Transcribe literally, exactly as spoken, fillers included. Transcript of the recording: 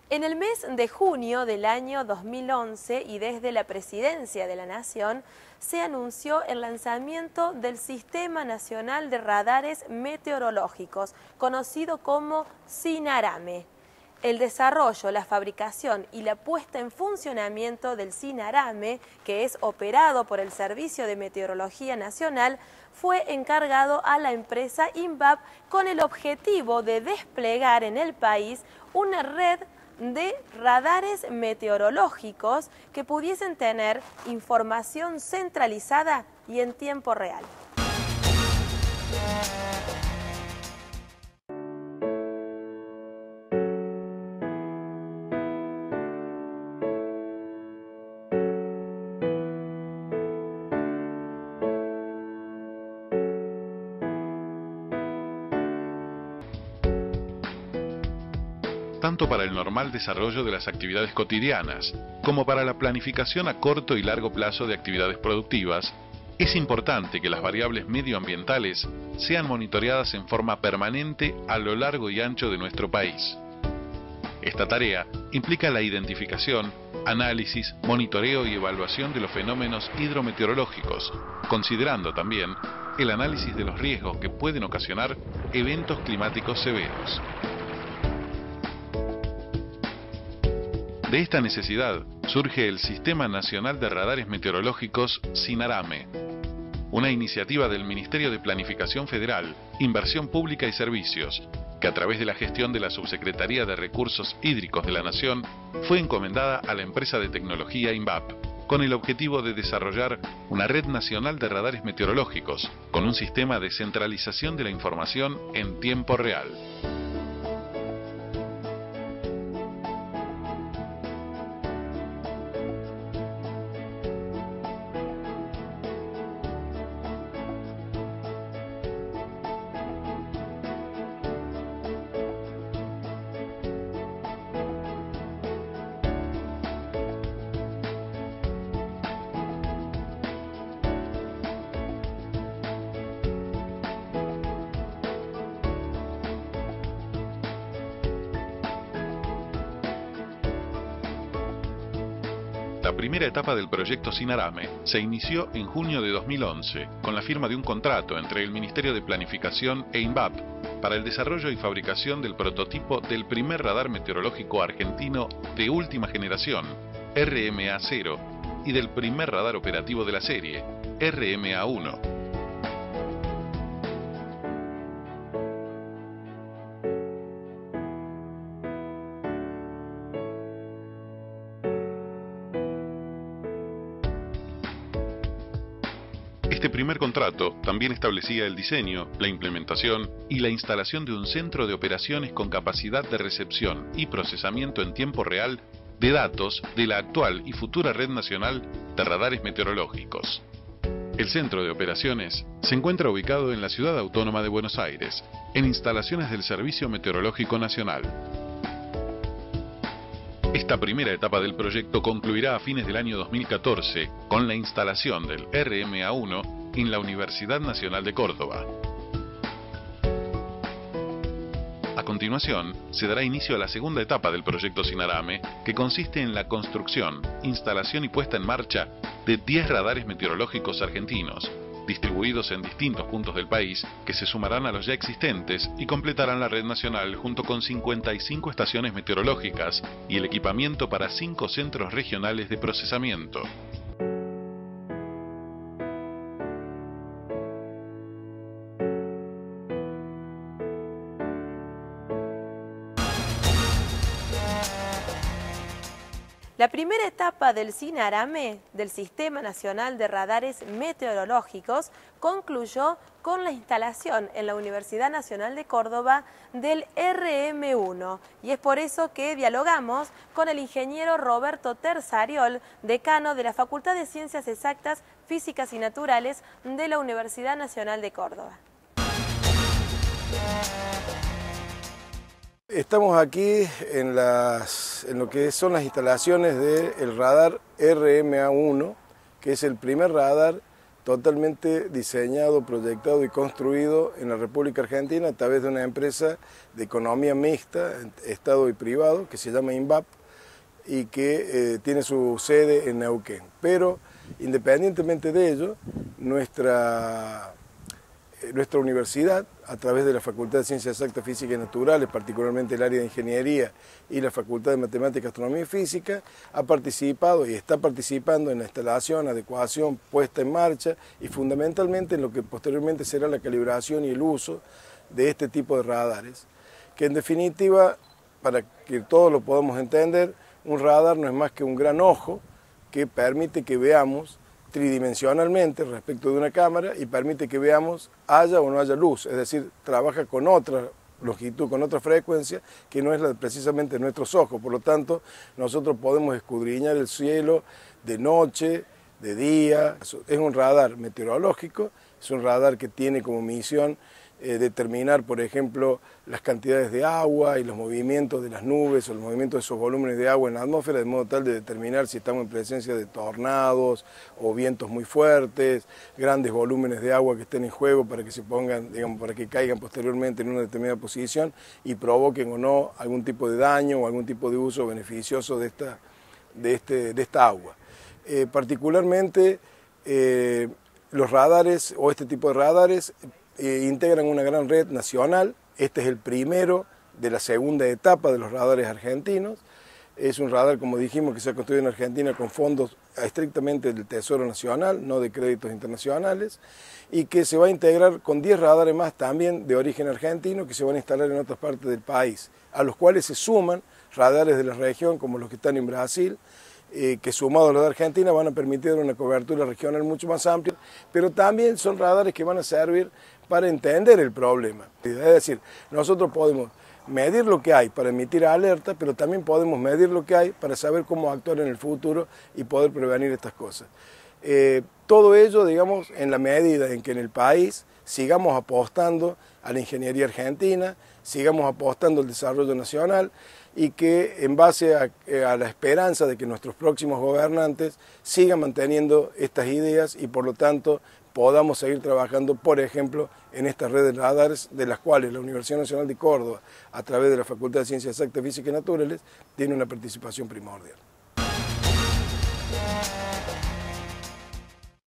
En el mes de junio del año dos mil once y desde la Presidencia de la Nación se anunció el lanzamiento del Sistema Nacional de Radares Meteorológicos, conocido como SINARAME. El desarrollo, la fabricación y la puesta en funcionamiento del SINARAME, que es operado por el Servicio de Meteorología Nacional, fue encargado a la empresa INVAP con el objetivo de desplegar en el país una red de radares meteorológicos que pudiesen tener información centralizada y en tiempo real. Tanto para el normal desarrollo de las actividades cotidianas, como para la planificación a corto y largo plazo de actividades productivas, es importante que las variables medioambientales sean monitoreadas en forma permanente a lo largo y ancho de nuestro país. Esta tarea implica la identificación, análisis, monitoreo y evaluación de los fenómenos hidrometeorológicos, considerando también el análisis de los riesgos que pueden ocasionar eventos climáticos severos. De esta necesidad surge el Sistema Nacional de Radares Meteorológicos SINARAME, una iniciativa del Ministerio de Planificación Federal, Inversión Pública y Servicios, que a través de la gestión de la Subsecretaría de Recursos Hídricos de la Nación fue encomendada a la empresa de tecnología INVAP, con el objetivo de desarrollar una red nacional de radares meteorológicos, con un sistema de centralización de la información en tiempo real. La primera etapa del proyecto SINARAME se inició en junio de dos mil once, con la firma de un contrato entre el Ministerio de Planificación e INVAP para el desarrollo y fabricación del prototipo del primer radar meteorológico argentino de última generación, R M A cero, y del primer radar operativo de la serie, R M A uno. Este primer contrato también establecía el diseño, la implementación y la instalación de un centro de operaciones con capacidad de recepción y procesamiento en tiempo real de datos de la actual y futura Red Nacional de Radares Meteorológicos. El centro de operaciones se encuentra ubicado en la Ciudad Autónoma de Buenos Aires, en instalaciones del Servicio Meteorológico Nacional. Esta primera etapa del proyecto concluirá a fines del año dos mil catorce con la instalación del R M A uno en la Universidad Nacional de Córdoba. A continuación, se dará inicio a la segunda etapa del proyecto SINARAME, que consiste en la construcción, instalación y puesta en marcha de diez radares meteorológicos argentinos, distribuidos en distintos puntos del país, que se sumarán a los ya existentes y completarán la red nacional junto con cincuenta y cinco estaciones meteorológicas y el equipamiento para cinco centros regionales de procesamiento. La primera etapa del SINARAME, del Sistema Nacional de Radares Meteorológicos, concluyó con la instalación en la Universidad Nacional de Córdoba del R M uno. Y es por eso que dialogamos con el ingeniero Roberto Terzariol, decano de la Facultad de Ciencias Exactas, Físicas y Naturales de la Universidad Nacional de Córdoba. Estamos aquí en, las, en lo que son las instalaciones del radar R M A uno, que es el primer radar totalmente diseñado, proyectado y construido en la República Argentina a través de una empresa de economía mixta, Estado y privado, que se llama INVAP y que eh, tiene su sede en Neuquén. Pero independientemente de ello, nuestra, eh, nuestra universidad, a través de la Facultad de Ciencias Exactas, Físicas y Naturales, particularmente el área de Ingeniería y la Facultad de Matemáticas, Astronomía y Física, ha participado y está participando en la instalación, adecuación, puesta en marcha y fundamentalmente en lo que posteriormente será la calibración y el uso de este tipo de radares, que en definitiva, para que todos lo podamos entender, un radar no es más que un gran ojo que permite que veamos tridimensionalmente respecto de una cámara y permite que veamos haya o no haya luz, es decir, trabaja con otra longitud, con otra frecuencia que no es la de precisamente nuestros ojos. Por lo tanto, nosotros podemos escudriñar el cielo de noche, de día. Es un radar meteorológico, es un radar que tiene como misión eh, determinar, por ejemplo, las cantidades de agua y los movimientos de las nubes o los movimientos de esos volúmenes de agua en la atmósfera, de modo tal de determinar si estamos en presencia de tornados o vientos muy fuertes, grandes volúmenes de agua que estén en juego para que se pongan, digamos, para que caigan posteriormente en una determinada posición y provoquen o no algún tipo de daño o algún tipo de uso beneficioso de esta, de este, de esta agua. Eh, particularmente eh, los radares o este tipo de radares eh, integran una gran red nacional. Este es el primero de la segunda etapa de los radares argentinos. Es un radar, como dijimos, que se ha construido en Argentina con fondos estrictamente del Tesoro Nacional, no de créditos internacionales, y que se va a integrar con diez radares más también de origen argentino que se van a instalar en otras partes del país, a los cuales se suman radares de la región como los que están en Brasil, eh, que sumados a los de Argentina van a permitir una cobertura regional mucho más amplia, pero también son radares que van a servir para entender el problema. Es decir, nosotros podemos medir lo que hay para emitir alerta, pero también podemos medir lo que hay para saber cómo actuar en el futuro y poder prevenir estas cosas. Eh, todo ello, digamos, en la medida en que en el país sigamos apostando a la ingeniería argentina, sigamos apostando al desarrollo nacional y que en base a, a la esperanza de que nuestros próximos gobernantes sigan manteniendo estas ideas y por lo tanto podamos seguir trabajando, por ejemplo, en estas redes de radares, de las cuales la Universidad Nacional de Córdoba, a través de la Facultad de Ciencias Exactas, Físicas y Naturales, tiene una participación primordial.